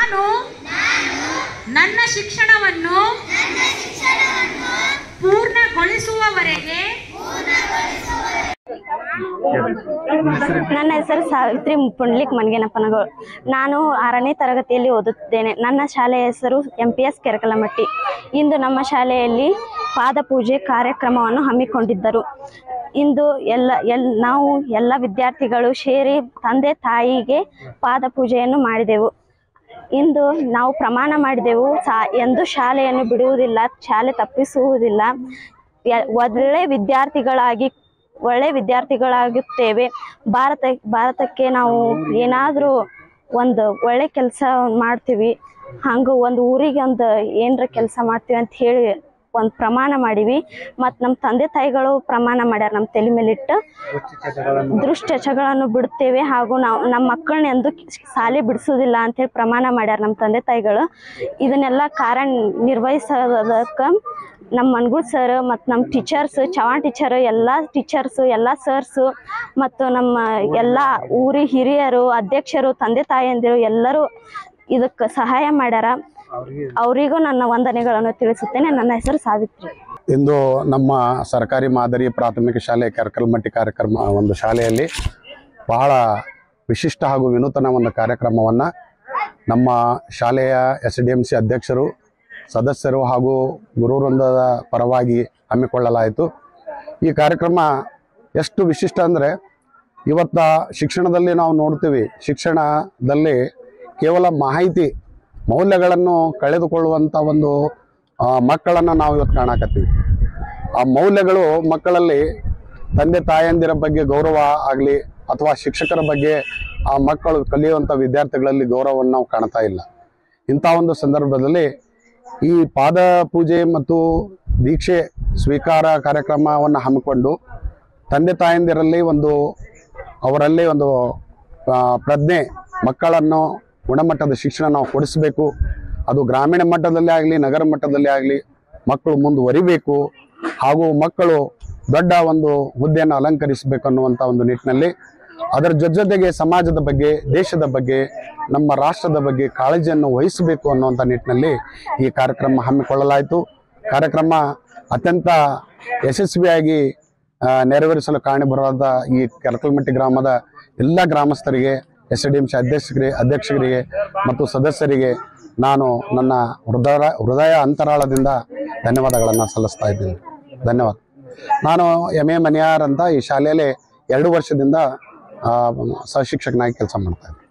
ನಾನು ನನ್ನ ಶಿಕ್ಷಣವನ್ನು ಪೂರ್ಣಗೊಳಿಸುವವರೆಗೆ ನನ್ನ ಹೆಸರು ಸಾವಿತ್ರಿ ಪುಂಡ್ಲಿಕ್ ಮನ್ಗೇನಪ್ಪನಗಳು. ನಾನು 6ನೇ ತರಗತಿಯಲ್ಲಿ ಓದುತ್ತಿದ್ದೇನೆ. ನನ್ನ ಶಾಲೆಯ ಹೆಸರು MPS ಕೆರಕಲಮಟ್ಟಿ. ಇಂದು ನಮ್ಮ ಶಾಲೆಯಲ್ಲಿ ಪಾದಪೂಜೆ ಕಾರ್ಯಕ್ರಮವನ್ನು ಹಮ್ಮಿಕೊಂಡಿದ್ದರು. ಇಂದು ನಾವು ಎಲ್ಲ ವಿದ್ಯಾರ್ಥಿಗಳು ಸೇರಿ ತಂದೆ ತಾಯಿಗೆ ಪಾದಪೂಜೆಯನ್ನು ಮಾಡಿದೆವು. ಇಂದು ನಾವು ಪ್ರಮಾಣ ಮಾಡಿದೆವು, ಎಂದು ಶಾಲೆಯನ್ನು ಬಿಡುವುದಿಲ್ಲ, ಶಾಲೆ ತಪ್ಪಿಸುವುದಿಲ್ಲ, ಒಳ್ಳೆ ವಿದ್ಯಾರ್ಥಿಗಳಾಗುತ್ತೇವೆ. ಭಾರತಕ್ಕೆ ನಾವು ಏನಾದರೂ ಒಂದು ಒಳ್ಳೆ ಕೆಲಸ ಮಾಡ್ತೀವಿ, ಹಂಗೆ ಒಂದು ಊರಿಗೆ ಒಂದು ಏನರ ಕೆಲಸ ಮಾಡ್ತೀವಿ ಅಂತ ಹೇಳಿ ಒಂದು ಪ್ರಮಾಣ ಮಾಡೀವಿ. ಮತ್ತು ನಮ್ಮ ತಂದೆ ತಾಯಿಗಳು ಪ್ರಮಾಣ ಮಾಡ್ಯಾರ, ನಮ್ಮ ತಲೆ ಮೇಲಿಟ್ಟು ದುಷ್ಟಚಗಳನ್ನು ಬಿಡುತ್ತೇವೆ ಹಾಗೂ ನಮ್ಮ ಮಕ್ಕಳನ್ನ ಎಂದು ಶಾಲೆ ಬಿಡಿಸೋದಿಲ್ಲ ಅಂಥೇಳಿ ಪ್ರಮಾಣ ಮಾಡ್ಯಾರ ನಮ್ಮ ತಂದೆ ತಾಯಿಗಳು. ಇದನ್ನೆಲ್ಲ ಕಾರ್ಯನಿರ್ವಹಿಸೋದಕ್ಕೆ ನಮ್ಮ ಮನ್ಗುಳ್ ಸರ್ ಮತ್ತು ನಮ್ಮ ಟೀಚರ್ಸ್, ಚವಾಣ್ ಟೀಚರು, ಎಲ್ಲ ಟೀಚರ್ಸು, ಎಲ್ಲ ಸರ್ಸು ಮತ್ತು ನಮ್ಮ ಎಲ್ಲ ಊರಿ ಹಿರಿಯರು, ಅಧ್ಯಕ್ಷರು, ತಂದೆ ತಾಯಿಯಂದಿರು ಎಲ್ಲರೂ ಇದಕ್ಕೆ ಸಹಾಯ ಮಾಡ್ಯಾರ. ಅವರಿಗೂ ನನ್ನ ವಂದನೆಗಳನ್ನು ತಿಳಿಸುತ್ತೇನೆ. ನನ್ನ ಹೆಸರು ಸಾವಿತ್ರಿ. ಇಂದು ನಮ್ಮ ಸರ್ಕಾರಿ ಮಾದರಿ ಪ್ರಾಥಮಿಕ ಶಾಲೆ ಕೆರಕಲಮಟ್ಟಿ ಒಂದು ಶಾಲೆಯಲ್ಲಿ ಬಹಳ ವಿಶಿಷ್ಟ ಹಾಗೂ ವಿನೂತನ ಒಂದು ಕಾರ್ಯಕ್ರಮವನ್ನು ನಮ್ಮ ಶಾಲೆಯ SDMC ಅಧ್ಯಕ್ಷರು, ಸದಸ್ಯರು ಹಾಗೂ ಗುರುವೃಂದದ ಪರವಾಗಿ ಹಮ್ಮಿಕೊಳ್ಳಲಾಯಿತು. ಈ ಕಾರ್ಯಕ್ರಮ ಎಷ್ಟು ವಿಶಿಷ್ಟ ಅಂದರೆ, ಇವತ್ತ ಶಿಕ್ಷಣದಲ್ಲಿ ನಾವು ನೋಡ್ತೀವಿ, ಶಿಕ್ಷಣದಲ್ಲಿ ಕೇವಲ ಮಾಹಿತಿ ಮೌಲ್ಯಗಳನ್ನು ಕಳೆದುಕೊಳ್ಳುವಂಥ ಒಂದು ಮಕ್ಕಳನ್ನು ನಾವು ಇವತ್ತು ಕಾಣಕತ್ತೀವಿ. ಆ ಮೌಲ್ಯಗಳು ಮಕ್ಕಳಲ್ಲಿ ತಂದೆ ತಾಯಂದಿರ ಬಗ್ಗೆ ಗೌರವ ಆಗಲಿ ಅಥವಾ ಶಿಕ್ಷಕರ ಬಗ್ಗೆ ಆ ಮಕ್ಕಳು ಕಲಿಯುವಂಥ ವಿದ್ಯಾರ್ಥಿಗಳಲ್ಲಿ ಗೌರವವನ್ನು ನಾವು ಕಾಣ್ತಾ ಇಲ್ಲ. ಇಂಥ ಒಂದು ಸಂದರ್ಭದಲ್ಲಿ ಈ ಪಾದ ಪೂಜೆ ಮತ್ತು ದೀಕ್ಷೆ ಸ್ವೀಕಾರ ಕಾರ್ಯಕ್ರಮವನ್ನು ಹಮ್ಮಿಕೊಂಡು ತಂದೆ ತಾಯಂದಿರಲ್ಲಿ ಅವರಲ್ಲಿ ಒಂದು ಪ್ರಜ್ಞೆ, ಮಕ್ಕಳನ್ನು ಗುಣಮಟ್ಟದ ಶಿಕ್ಷಣ ನಾವು ಕೊಡಿಸಬೇಕು. ಅದು ಗ್ರಾಮೀಣ ಮಟ್ಟದಲ್ಲೇ ಆಗಲಿ ನಗರ ಮಟ್ಟದಲ್ಲೇ ಆಗಲಿ ಮಕ್ಕಳು ಮುಂದುವರಿಬೇಕು ಹಾಗೂ ಮಕ್ಕಳು ದೊಡ್ಡ ಒಂದು ಹುದ್ದೆಯನ್ನು ಅಲಂಕರಿಸಬೇಕು ಅನ್ನುವಂಥ ಒಂದು ನಿಟ್ಟಿನಲ್ಲಿ, ಅದರ ಜೊತೆಗೆ ಸಮಾಜದ ಬಗ್ಗೆ, ದೇಶದ ಬಗ್ಗೆ, ನಮ್ಮ ರಾಷ್ಟ್ರದ ಬಗ್ಗೆ ಕಾಳಜಿಯನ್ನು ವಹಿಸಬೇಕು ಅನ್ನುವಂಥ ನಿಟ್ಟಿನಲ್ಲಿ ಈ ಕಾರ್ಯಕ್ರಮ ಹಮ್ಮಿಕೊಳ್ಳಲಾಯಿತು. ಕಾರ್ಯಕ್ರಮ ಅತ್ಯಂತ ಯಶಸ್ವಿಯಾಗಿ ನೆರವೇರಿಸಲು ಕಾರಣೀಭೂತರಾದ ಈ ಕೆರಕಲಮಟ್ಟಿ ಗ್ರಾಮದ ಎಲ್ಲ ಗ್ರಾಮಸ್ಥರಿಗೆ, SDMC ಅಧ್ಯಕ್ಷರಿಗೆ ಮತ್ತು ಸದಸ್ಯರಿಗೆ ನಾನು ನನ್ನ ಹೃದಯ ಅಂತರಾಳದಿಂದ ಧನ್ಯವಾದಗಳನ್ನು ಸಲ್ಲಿಸ್ತಾ ಇದ್ದೀನಿ. ಧನ್ಯವಾದ. ನಾನು MA ಮನಿಯಾರ್ ಅಂತ ಈ ಶಾಲೆಯಲ್ಲಿ 2 ವರ್ಷದಿಂದ ಸಹಶಿಕ್ಷಕನಾಗಿ ಕೆಲಸ ಮಾಡ್ತಾ ಇದ್ದೀನಿ.